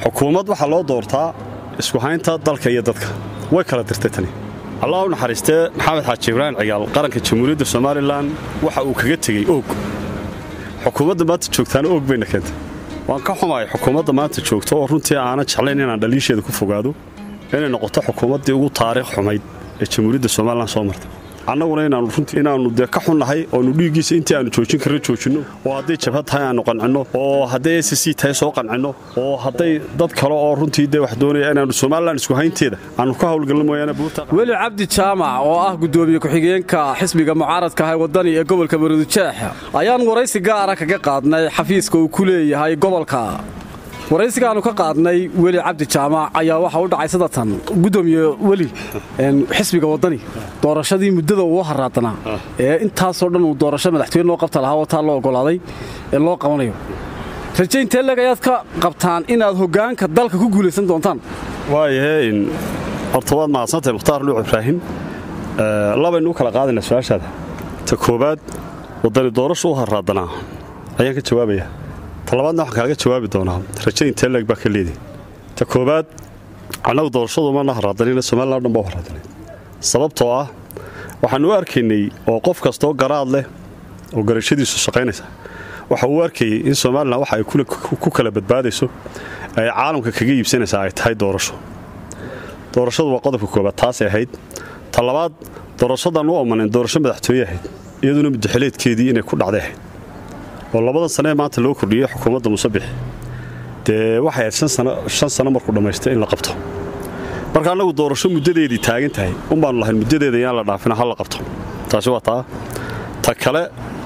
xukuumad waxa loo doortaa isku haynta dalka iyo dadka way kala dirtay tani Allah u naxariistay Maxamed Xaaji Ibrahim Cigaal qaranka Jamhuuriyadda Soomaaliland waxa uu kaga tagay og xukuumadda maanta joogtaana og bayna keentay waan ka xumaay xukuumadda maanta joogto oo runtii aan jeclayn inaan dhaliisheeda ku fogaado inay noqoto xukuumaddii ugu taariikh xumayd ee Jamhuuriyadda Soomaaliland soo martay annaguna inaanu dee ka xunnahay oo nu dhiigiisa intii aanu joojin karno joojinno oo hadday jabhad tahay aanu qancinno oo hadday SSC tahay soo qancinno oo hadday dad kale oo runtii dee wax doonaya inaanu Soomaaliland isku haynteeda aanu ka hawlgalno mooyaane buurta weli cabdi jaamac oo ah gudoomiye ku-xigeenka xisbiga mucaaradka ah wadani ee gobolka Maroodijeex ayaan waraysi gaar ah kaga qaadnay xafiiska uu ku leeyahay gobolka waraysiga aanu ka qaadnay weli cabdi jaamac ayaa waxa uu dhacay sadatan gudoomiye weli xisbiga wadani doorashadii muddada uu haraadana ee intaas oo dhan uu doorasho madaxtooyada loo qabta lahaa oo taa loo ogolaaday ee loo qabanayo rajaynta lagayaad ka qabtaan inaad hogaanka dalka ku guuleysan doontaan waayahay horta waad mahadsantahay Mukhtaar Luuc Ibraahim labaynu kala qaadana su'aashaada ta koobaad wadani doorasho u haraadana ayaan ka jawaabayaa talabaadna waxaan kaaga jawaabi doonaa rajaynta leeg baa ka leedahay ta koobaad anagu doorashadu ma haraadana Soomaaliland dhanba haraadana sababtoo ah waxaan u arkaynay oo qof kasto garaad leh oo garashadiisu shaqaynaysa waxa uu arkayay in Soomaaliland waxa ay ku kala badbaadayso ay caalamka kaga iibsanaysaa ay tahay doorashadu waa qodobka koobaad taas ay ahayd talabaad doorashadan u amaaneen doorasho madaxtooye ahayd iyaduna madaxweyneedkeedii inay ku dhacday oo labada sano ee maanta loo kordhiyay xukuumadda Musabbix waxay 5 sano markuu dhameystay in la qabto marka anagu doorasho muddadeedii taagan tahay baan lahayn muddadeeda yaan la dhaafina hal la qabto taasi waa ta kale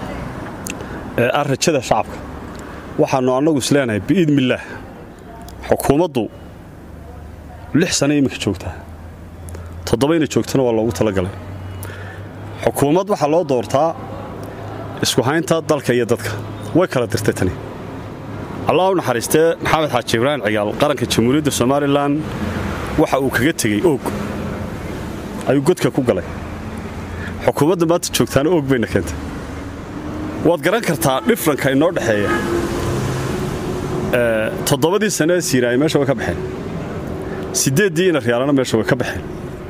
arrajada shacabka waxaanu anagu isleenahay biidmillaah xukuumaddu 6 sano imika joogtaa 7 joogtana waa loogu talagalay xukuumad waxa loo doortaa isku haynta dalka iyo dadka way kala dirtay tani Allah u naxariistay Maxamed Xaaji Ibrahim Cigaal qaranka Jamhuuriyadda Soomaaliland waxa uu kaga tagay og ayuu godka ku galay xukuumadda maanta joogtaana og bayna keentay waad garan kartaa differenka inoo dhaxeeya 7 sano siiraay meesha way ka baxeen 8 riyaalana meesha way ka baxeen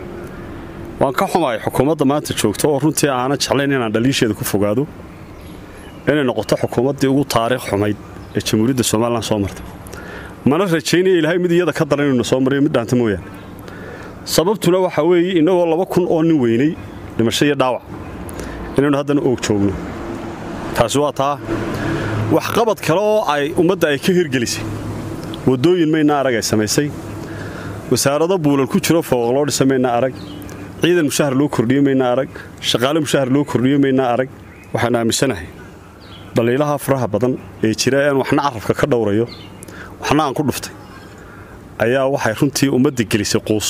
waan ka xumaay xukuumadda maanta joogto oo runtii aan jeclayn inaan dhaliisheeda ku fogaado inay noqoto xukuumaddii ugu taariikh xumayd ee Jamhuuriyadda Soomaaliland soo martay mana rajaynay Ilaahay mid iyada ka daran inuu soo mariyo mid dhaanta mooyaan sababtuna waxa weeye inagoo 2,000 oo nin weynay dhimasho iyo dhaawac inaynu haddana og joogno taasi waa taa wax qabad kale oo ay ummadda ay ka hirgelisay wadooyin mayna arag ay samaysay wasaarado buulal ku jiro fooqloo dhisamayna arag ciidan mushahar loo kordhiyo mayna arag shaqaale mushahar loo kordhiyo mayna arag waxaan aaminsanahay dhaliilaha faraha badan ee jira aan waxna carabka ka dhowrayo waxna aan ku dhuftay ayaa waxay runtii ummadda gelisay qoos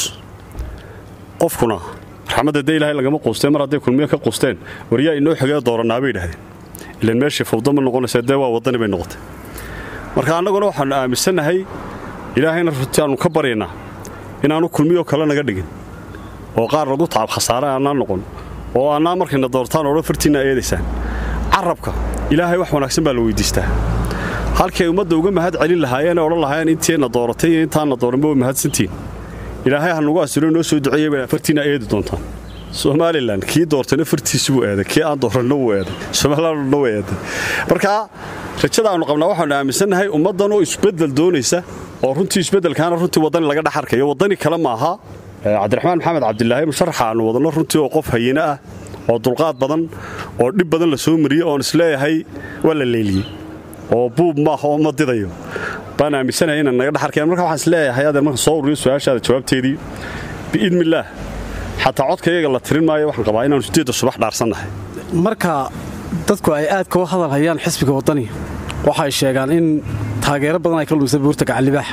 qofkuna raxmadda Ilaahay lagama qoostay mar haday kulmiye ka qoosteen wariyaa inoo xigay dooranaabay yiraahdeen ilaan meeshii fawdo ma noqonaysa waa wadani bay noqotay marka annaguna waxaan aaminsanahay Ilaahayna runtii aanu ka bareynaa inaanu kulmiyo kale naga dhigin oo qaar lagu taab khasaare aan noqon oo aan markayna doortaan oo fartiina eedeysaan carabka Ilaahay wax wanaagsan baa la weydiistaa halkay ummadda uga mahad celin lahaayeen oo lahaayeen inteena dooratay intaana dooranba mahadsantiin Ilaahay ha nagu asiro noo soo duceeyay fartiina eedi doontaan Soomaaliland kii doortana fartiisu uu eeday kii aan dooranno uu eeday Soomaaliland noo eeday marka rajada aanu qabnaa waxaan aaminsanahay ummaddan oo isbedel doonaysa oo runtii isbedelkaana runtii wadani laga dhaxarkayo wadani kale ma aha Cabdiraxmaan Maxamed Cabdilaahi musharaxa aanu wadano runtii oo qof hayina ah oo dulqaad badan oo dib badan la soo mariyay oo isleeyahay wala leeliyay oo buub ma aha oo madidayo baan aaminsanahay in naga dhaxarkeen marka waxaan isleeyahay adeer marka soo ururiyo su'aashaada jawaabteedii biidmillaah xataa codkayga la tirin maayo waxaan qabaa inaan 8 subax dhaarsanahay marka dadku ay aad ka hadalhayaan xisbiga wadani waxay sheegaan in taageero badan ay ka lumisay buurta Gacan Libaax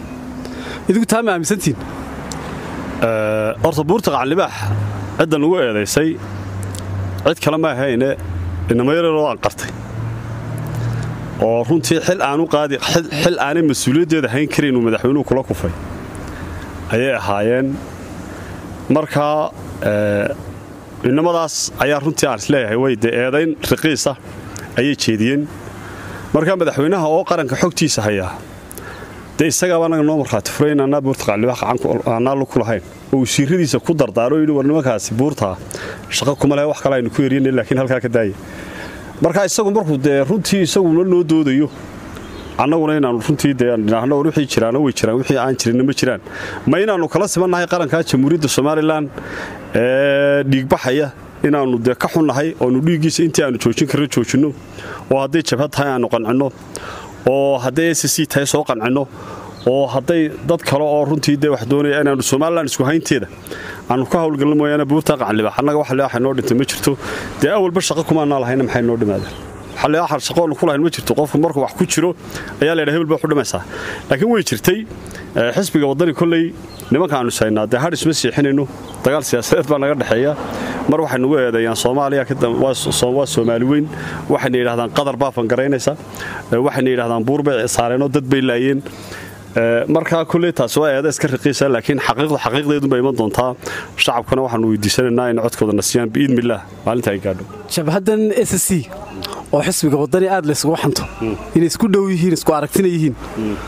idigu taama aaminsantiin horta buurta Gacan Libaax cidda ugu eedeysay cid kale ma ahayne inama yaroo aan qartay oo runtii xil aan mas'uuliyaddeeda hayn karin madaxweynuhu kula kufay ayay ahaayeen marka inamadaas ayaa runtii aan isleeyahay way eedayn raqiis ah ayay jeediyeen marka madaxweynaha oo qaranka xogtiisa haya dee isagaaba anaga noo markhaati furayn annaa buurta qaclibax annaa lu ku lahayn oo wasiiradiisa ku dardaaro yidhi war nimankaasi buurtaa shaqo kuma lehe wax kale aynu ku eryanay laakiin halkaa ka daaya marka isagu markuu dee runtii isaguna noo doodayo annaguna inaannu runtii dee dhinaahno war wixii jiraano way jiraan wixii aan jirinna ma jiraan ma inaannu kala simannahay qarankaa jamhuuriyadda somalilan ee dhiigbaxaya inaannu dee ka xunnahay oonu dhiiggiisa intii aannu joojin karno joojinno oo hadday jabhad tahay aannu qancinno oo hadday SSC tahay soo qancinno oo hadday dad kale oo runtii dee wax doonaya inaannu somalilan isku haynteeda aanu ka hawlgalno mooyaane buurta qaclibax annaga wax leeyahay noo dhintay ma jirto dee awalba shaqo kuma aanaa lahayna maxay noo dhimaadeen waxa leeyahay shaqo ku lahayn ma jirto qofku markuu wax ku jiro ayaa leeyahay hebel baa ku dhimaysaa laakiin way jirtay xisbiga wadani kulay nimanka aanu saynaa dee hadis ma siixinayno dagaal siyaasadeed baa naga dhaxeeya mar waxay nagu eedeeyaan Soomaaliya waa Soomaali weyn waxay yiraahdaan qadar baa fangaraynaysa waxay yiraahdaan buur bay saareenoo dad bay laayeen marka kulay taas waa eedays iska riqiisa laakiin xaqiiqdeedu bay iman doontaa shacabkuna waxaan weydiisanaynaa in codkooda nasiyaan biidmillah maalinta ay gaadho jabhadan SSC oo xisbiga wadani aad la isugu xanto inay isku dhow yihiin isku aragtina yihiin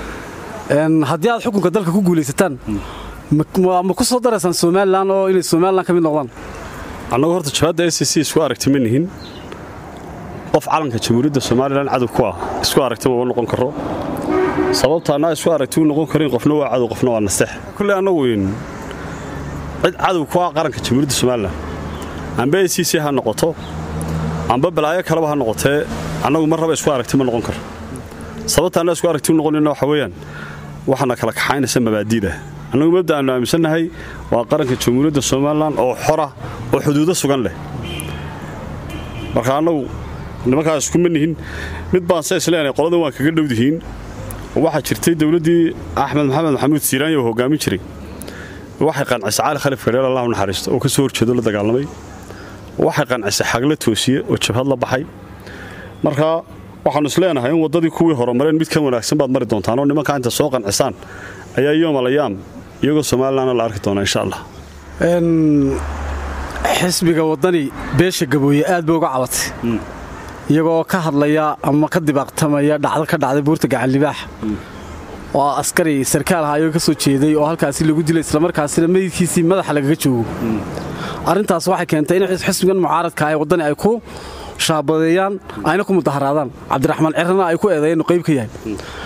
haddii aad xukunka dalka ku guulaysataan ma ku soo daraysan Soomaaliland oo inay Soomaaliland ka mid noqdaan annagu horta jabhada SSC isku aragti ma nihin qof calanka jamhuuriyadda Soomaaliland cadow ku ah isku aragti ma noqon karo sababta anaa isku aragti u noqon karin qofna waa cadow qofna waa nastex kulli annagu cid cadow ku ah qaranka jamhuuriyadda Soomaaliland amba SSC ha noqoto amba balaayo kaleba ha noqotee annagu mar raba isku aragti ma noqon karo sababta anaa isku aragti u noqonina waxa weeyaan waxaana kala kaxaynaysa mabaadiida annagu mabda aanu aaminsanahay waa qaranka jamhuuriyadda Soomaaliland oo xora oo xuduudo sugan leh marka annagu nimankaas isku manihin mid baan isleeyahay qoladan waan kaga dhowdihiin waxa jirtay dawladii Axmed Maxamed Maxamuud Siiraan oo hogaamin jiray waxay qancisay Cali Khaliif Gareer Allahu naxariisto oo ka soo horjeedo la dagaalamay waxay qancisay xagla toosiye oo jabhad la baxay marka waxaan isleenahay in wadadii kuwii horumareen mid ka wanaagsan baad mari doontaan oo nimanka inta soo qancisaan ayaa yoomalayaan iyagoo Soomaaliland la arki doona insha Allah xisbiga wadani beesha gabooye aad buu uga cabatay iyagoo ka hadlaya ama ka dibaaqtamaya dhacdo ka dhacday buurta gacan libaax oo askari sarkaal ahaayoo ka soo jeeday oo halkaasi lagu dilay isla markaasina meydkiisii madaxa lagaga joogo arrintaas waxay keentay in xisbigan mucaaradka ay wadani ay ku shaabadeeyaan ayna ku mudaharaadaan Cabdiraxmaan Cirana ay ku eedeeyeen qayb ka yahay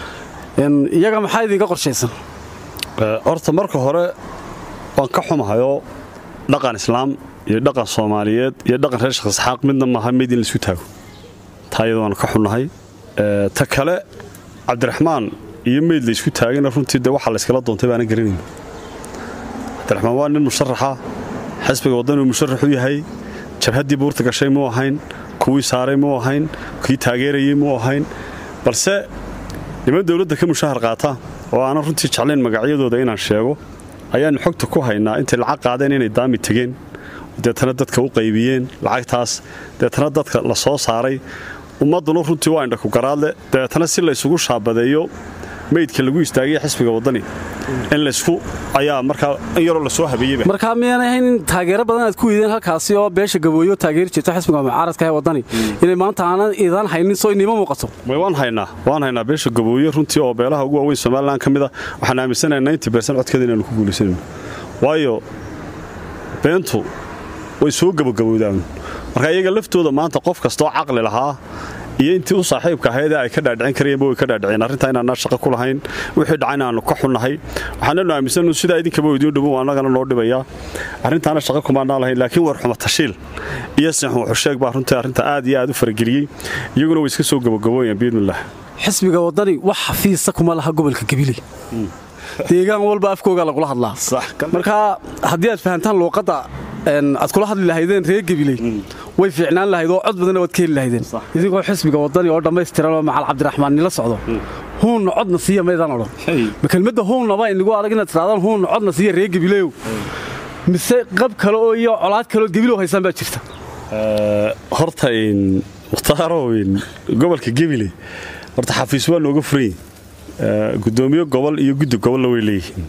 iyaga maxay idinka qorshaysan horta marka hore waan ka xumahayo dhaqan islaam iyo dhaqan Soomaaliyeed iyo dhaqan reer Sheekh Isxaaq midna ma aha mid in la isu taago taayada waan ka xunahay ta kale Cabdiraxmaan iyo meed la isku taagana runtii waxa la iskala doontay baan garanay Cabdiraxmaan waa nin musharaxa xisbiga wadani musharax u yahay jabhadii buurta gashay ma ahayn kuwii saaray ma ahayn kii taageerayay ma ahayn balse niman dawladda ka mushahar qaata oo aan runtii jeclayn magacyadooda inaan sheego ayaan xogta ku haynaa inta lacag qaadeen inay daami tageen deetana dadka u qaybiyeen lacagtaas deetana dadka la soo saaray ummaduna runtii waa indha ku garaadle deetana si la isugu shaabadeeyo meydka lagu istaagay xisbiga wadani in la isku ayaa marka in yaro la soo habeeyay marka miyaan ahayn taageero badan aad ku ideen halkaasi oo beesha gabooyo taageer jirta xisbiga mucaaradka ee wadani inay maanta aanan iidan haynin soo inimo muuqato waan haynaa beesha gabooyo runtii oo beelaha ugu waaweyn Soomaaliland kamida waxaan aaminsanahay 90% codkeeda inaan ku guulaysanayno waayo beentu way soo gabagabowdaan marka iyaga laftooda maanta qof kasta oo caqli lahaa iyo intii u saaxiibka ahayd ay ka dhaadhicin kareen way ka dhaadhiceen arrinta inaan shaqo ku lahayn wixii dhacayna aan ka xunnahay waxaan aaminsanahay sida idinka weydiin dhawo anagana noo dhibaya arrintaana shaqo kuma lahayn laakiin war xumo tashiil iyo sax wuxuu sheeg baa runtii arrinta aad iyo aad u farageliyay iyaguna way iska soo gabagabooyeen biidmillah xisbiga wadani wax xafiis kuma laha gobolka Gabiley deegaan walba afkooga lagu hadlaa marka haddii aad fahantaan luqadda aad kula hadli lahaydeen reer Gabiley way fiicnaan lahayd oo cod badan wad keen lahaydeen idigoo xisbiga wadani oo dhameystiran oo macal Cabdiraxmaan nila socdo huun codna siiya meedan oran ma kelmadda huun ba inagu arag inaad tiraadaan huun codna siiya reer Gabiley mise qab kale oo iyo colaad kale oo Gabiley haysan baa jirta horta in muxtaarooyin gobolka Gabiley horta xafiis waa nooga furay gudoomiye gobol iyo guddi gobol way leeyihiin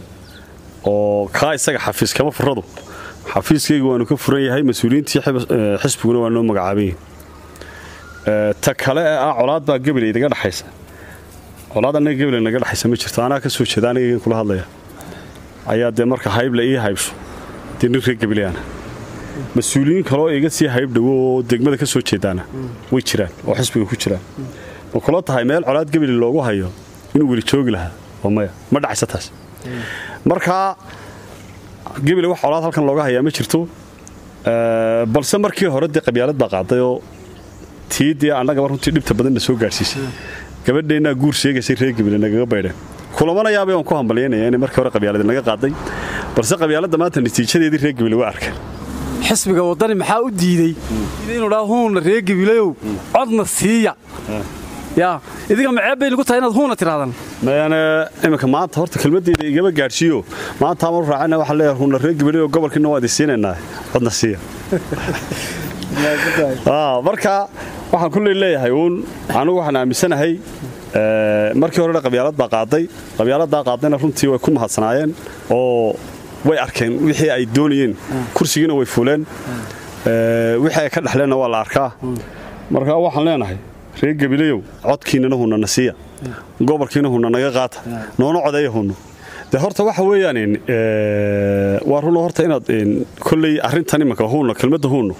oo ka isaga xafiis kama furado xafiiskaygu waanu ka furan yahay mas'uuliyiintii xisbiguna waa noo magacaabay ta kale colaad baa Gabiley idaga dhaxaysa colaad anaga gabil naga dhaxaysa ma jirto anaa ka soo jeeda aniga kula hadlaya ayaa de marka hayb la ii haybso dinir gabiliyana mas'uuliyiin kale oo iga sii hayb dhawo degmada ka soo jeedana way jiraan oo xisbiga ku jiraan oo kala tahay meel colaad gabil loogu hayo inuu wali joogi lahaa oo ma dhacaysa taas marka gabil wax colaad halkan looga hayaa ma jirto balse markii hore de qabyaalad baa qaaday oo tiidii anaga runtii dhibta badan soo gaarsiisay gabadheena guur sheegaysay reer gabil naga baydheen kulamanayaaba aan ku hambalyeynaya in markii hore qabyaalad naga qaaday balse qabyaalada maanta natiijadeedii reer gabil waa arkay xisbiga wadani maxaa u diiday inuu huuna reer gabilayow codna siiya ya idiga maceebay lagu tahay inaad huuna tiraadaan maana imika maanta horta kelmadeeda igaba gaarsiiyo maanta ama raacana waxa leeyahay huuna reer gabilayow gobolkiina waa idinsiinayna codna siiya marka waxaan ku leeyahay anigu waxaan aaminsanahay markii hore qabyaalad baa qaaday qabyaalada qaadayna runtii way ku mahadsanaayeen oo way arkeen wixii ay doonayeen kursigiina way fuuleen wixii ay ka dhaxleena waa la arkaa marka waxaan leenahay reer gabilayow codkiina huuna nasiya gobolkiina huuna naga qaata noona codeeyo huuna de horta waxa weeyaan waa run horta inaad kulay arintan imika huuna kelmadda huuna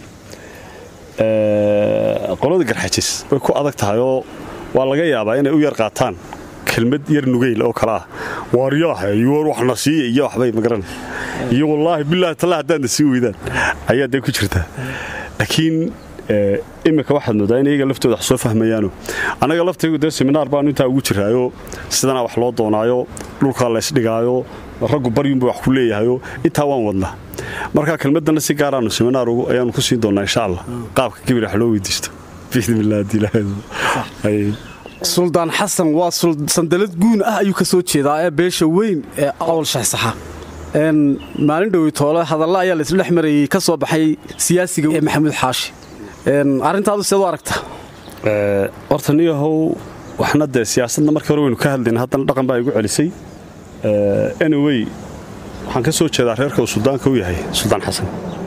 qolada garxajis way ku adag tahay oo waa laga yaabaa inay u yar qaataan kelmad yar nugeyl oo kala waariyaaha iyo wax nasiya iyo waxbay magaran iyo wallahi billahi taala hadaan si weydaan ayaa day ku jirtaa laakiin imika waxaad moodaa in iyaga laftooda wax soo fahmayaan anaga laftaygu de seminar baan inta ugu jiraayo sidana wax loo doonaayo dhulka la isdhigaayo raggu baryunba wax ku leeyahayo inta waan wadnaa marka kelmadana si gaar ah seminar ayaan ku siin doonaa insha Allah qaabka gabil wax loo weydiisto bismillaah dilaahay suldaan xasan waa sandalad guun ah ayuu ka soo jeedaa ee beesha weyn ee awal shaxsaxa maalin dhaweytoole hadalla ayaa la isdhex marayay ka soo baxay siyaasiga ee maxamuud xaashi arintaadu sidoo aragta horta niyahow waxna de siyaasadna markii hore waynu ka hadlayna haddana dhaqan baa igu celisay anyway waxaan ka soo jeedaa reerka uu suldaanka u yahay suldaan xasan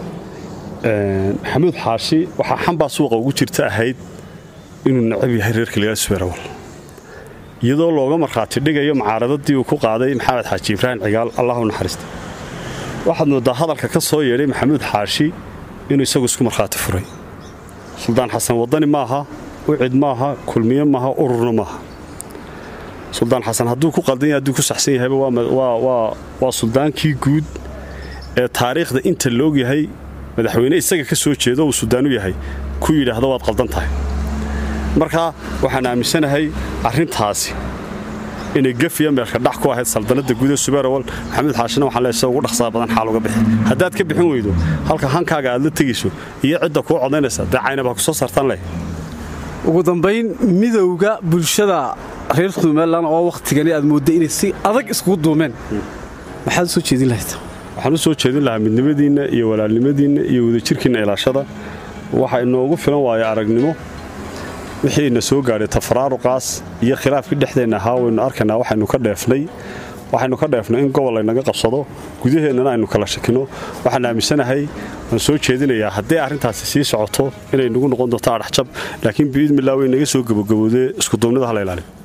maxamuud xaashi waxaa xambaa suuqa ugu jirta ahayd inuu nacab yahay reerka laga Suweerawal iyadoo looga marxaati dhigayo mucaaradadii uu ku qaaday maxamed xaaji ibraahim cigaal Allahu naxariisto waxaad moodaa hadalka ka soo yeeray maxamuud xaashi inuu isagu isku marxaati furay suldaan xasan wadani maaha wicid maaha kulmiye maaha ururna maaha suldaan xasan hadduu ku qaldan yahay hadduu ku saxsan yahay waa suldaankii guud ee taariikhda inta loog yahay madaxweyne isaga ka soo jeedo uu sudaanu yahay ku yiraahdo waad qaldan tahay marka waxaan aaminsanahay arintaasi inay gafiya meelka dhax ku ahayd saldanada guud ee Suweerawal maxamed xaashina waxaan leeyahay ugu dhaqsaa badan xaal uga bixi hadaad ka bixin weydo halka hankaaga aad la tageyso iyo cidda ku codeynaysa dacaynaba ku soo saartan leh ugu dambeyn midowga bulshada reer Somaliland oo waqtigan aad mooday inay si adag isku duumeen maxaad soo jeedin lahayd waxaan u soo jeedin lahaa midnimadiina iyo walaalnimadiina iyo wadajirkiina ilaashada waxa inoogu filan waayo aragnimo wixii na soo gaaray tafaraaruqaas iyo khilaafkii dhexdeena ahaa waynu arkaynaa waxaynu ka dheefnay in gobol ay naga qabsado gudaheennana aynu kala shakino waxaan aaminsanahay aan soo jeedinayaa haddii arrintaasi sii socoto inay nagu noqon doonto adhaxjab laakiin biidmillah way naga soo gabagabowday isku duubnida hala ilaaliyo